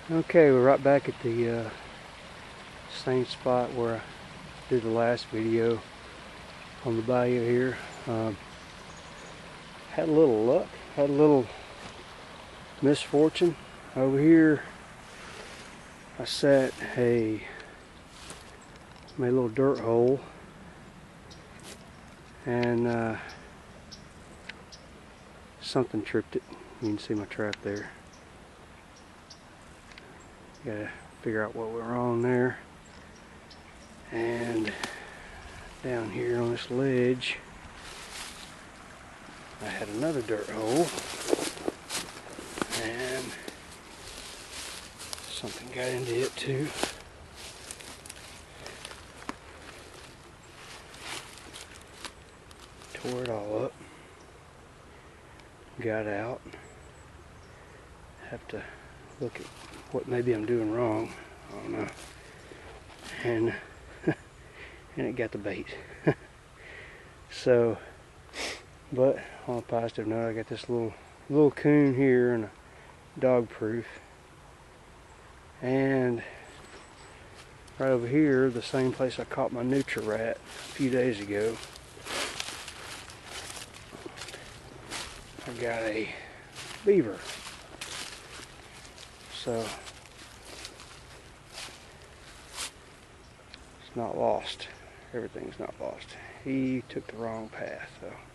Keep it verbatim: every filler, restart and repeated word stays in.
Okay, we're right back at the uh, same spot where I did the last video on the bayou here. Um, had a little luck, had a little misfortune. Over here I set a, made a little dirt hole, and uh, something tripped it. You can see my trap there. Gotta figure out what went wrong there. And down here on this ledge I had another dirt hole, and something got into it too. Tore it all up. Got out. Have to look at what maybe I'm doing wrong. I don't know. And and it got the bait. So, but on a positive note, I got this little little coon here and a dog proof. And right over here, the same place I caught my nutria rat a few days ago, I got a beaver. So it's not lost. Everything's not lost. He took the wrong path though.